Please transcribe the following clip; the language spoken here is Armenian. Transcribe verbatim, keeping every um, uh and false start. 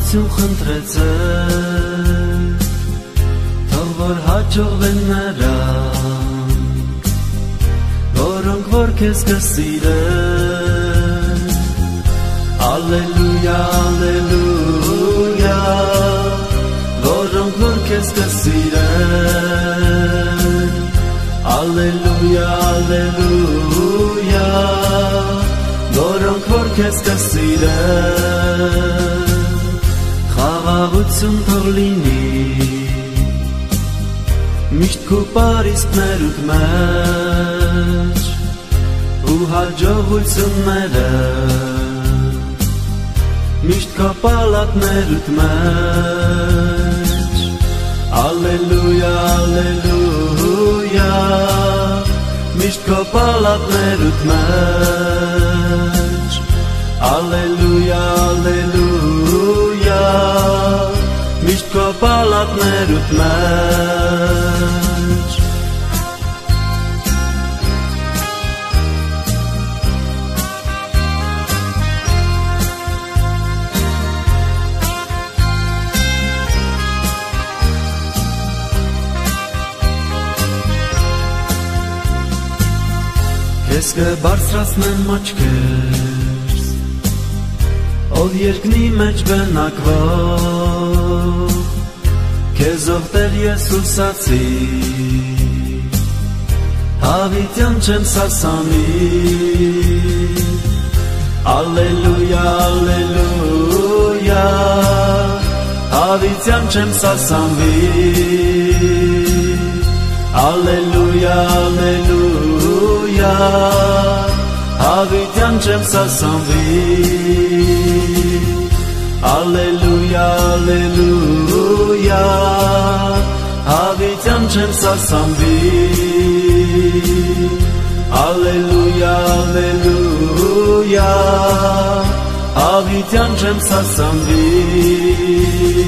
Խաղաղություն խնդրեցեք, թող որ հաջողվեն նրանք, որոնք որ քեզ կսիրեն։ Ալելույա, ալելույա, որոնք որ քեզ կսիրեն։ Ալելույա, ալելույա, որոնք որ քեզ կսիրեն։ Խաղաղություն թող լինի միշտ քո պարիսպներուդ մեջ, ու հաջողությունները միշտ քո պալատներուդ մեջ։ Ալելույա, ալելույա, միշտ քո պալատներուդ մեջ։ Ալելույա, ալելույա, միշտ քո պալատներուդ մեջ։ Քեզ կբարձրացնեն մաչքերս, ով երկնի մեջ բնակվող, քեզով Տեր Եսուս ասի, հավիտյան չեմ սասանի։ Ալելույա, ալելույա, հավիտյան չեմ սասանվի։ Ալելույա, ալելույա, հավիտյան չեմ սասանվի։ Ալելույա, ալելույա, հավիտյան չեմ սասանվի։ Ալելույա, ալելույա, հավիտյան չեմ սասանվի։